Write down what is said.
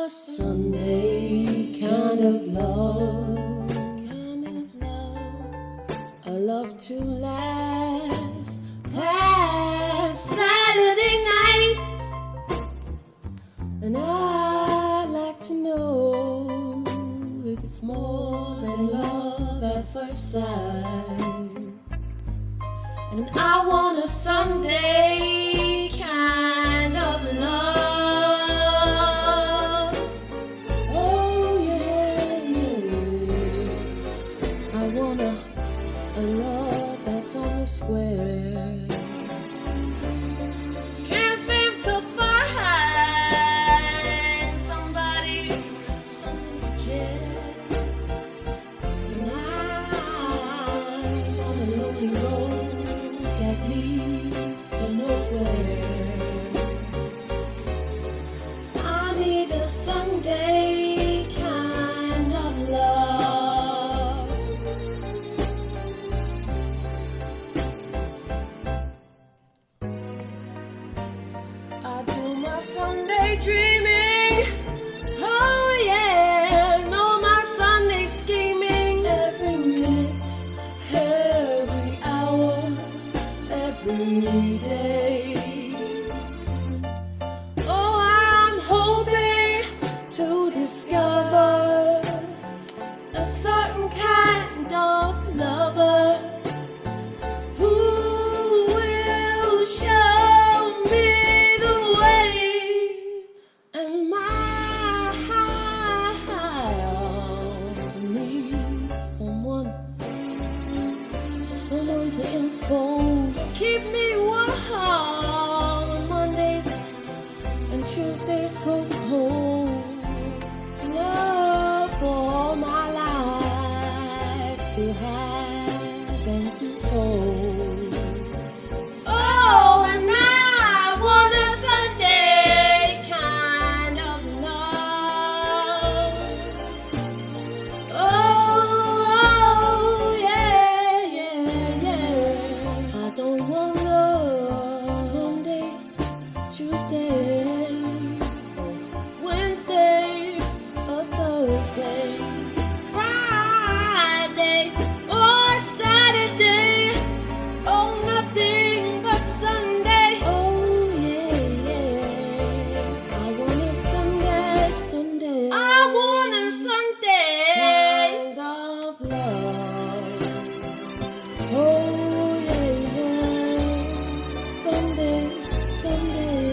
Sunday kind of love, a love to last past Saturday night. And I'd like to know it's more than love at first sight. And I want a Sunday kind of love. Oh yeah, yeah. I want a love that's on the square. Can't seem to find somebody, someone to care. And I'm on a lonely road that leads to nowhere. I need a Sunday kind of love. I do my Sunday dreaming, oh yeah, know my Sunday scheming. Every minute, every hour, every day. Oh, I'm hoping to discover a certain kind of lover who will show me the way. And my arms need someone to enfold, to keep me warm when Mondays and Tuesdays go cold. Love for all my life to have and to hold. Oh, and I want a Sunday kind of love. Oh, yeah, yeah, yeah. I don't want no Monday, Tuesday, or Wednesday, or Thursday, Friday, or Saturday. Oh, nothing but Sunday. Oh, yeah, yeah. I want a Sunday, Sunday. I want a Sunday kind of love. Oh, yeah, yeah. Sunday, Sunday.